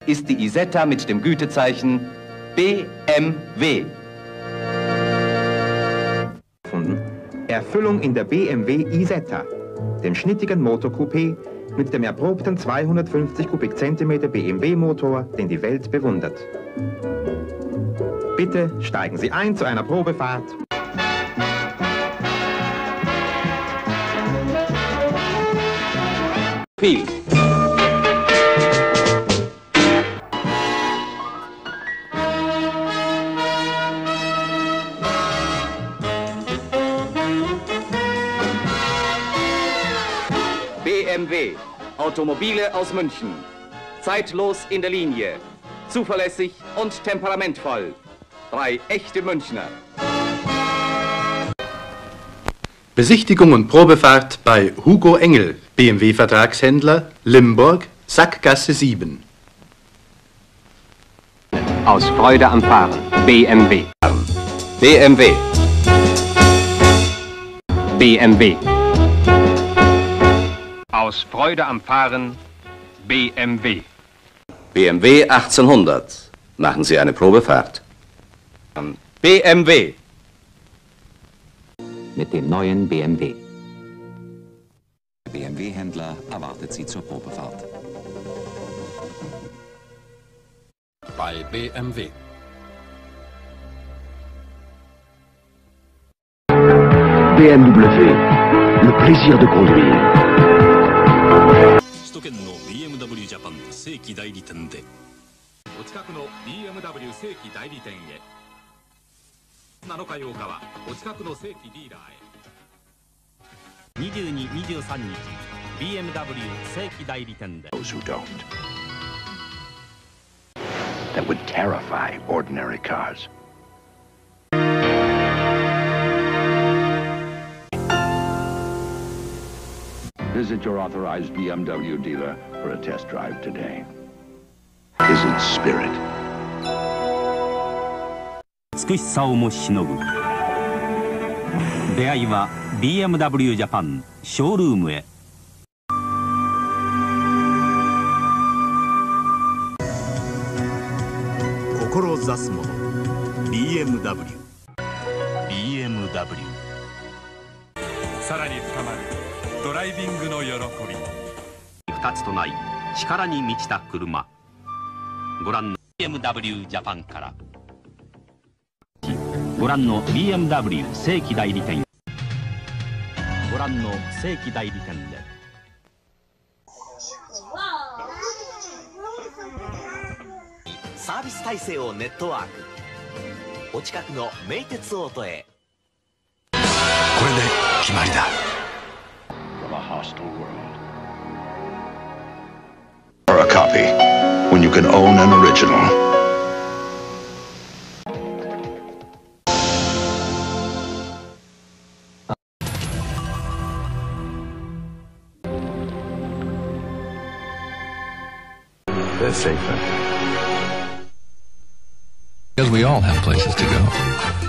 ist die Isetta mit dem Gütezeichen BMW. Erfüllung in der BMW Isetta, dem schnittigen Motorcoupé mit dem erprobten 250 Kubikzentimeter BMW-Motor, den die Welt bewundert. Bitte steigen Sie ein zu einer Probefahrt. Viel. BMW, Automobile aus München. Zeitlos in der Linie, zuverlässig und temperamentvoll. 3 echte Münchner. Besichtigung und Probefahrt bei Hugo Engel, BMW-Vertragshändler, Limburg, Sackgasse 7. Aus Freude am Fahren, BMW. BMW. BMW. Aus Freude am Fahren, BMW. BMW 1800. Machen Sie eine Probefahrt. BMW. Mit dem neuen BMW. Der BMW-Händler erwartet Sie zur Probefahrt. Bei BMW. BMW, le plaisir de conduire. 首都圏の BMW ジャパン正規代理店でお近くの BMW 正規代理店へ7日8日はお近くの正規ディーラーへ22、23日 BMW 正規代理店で Those who don't. That would terrify ordinary cars. Visit your authorized BMW dealer for a test drive today. Is it spirit? 美しさをもしのぐ出会いは BMW ジャパンショールームへ。志すもの BMW さらに深まるドライビングの喜び。 2つとない力に満ちた車。ご覧の BMW ジャパンからご覧の BMW 正規代理店ご覧の正規代理店でサービス体制をネットワークお近くの名鉄オートへ。 これで決まりだ。From a hostile world. Or a copy when you can own an original. They're safer. Because we all have places to go.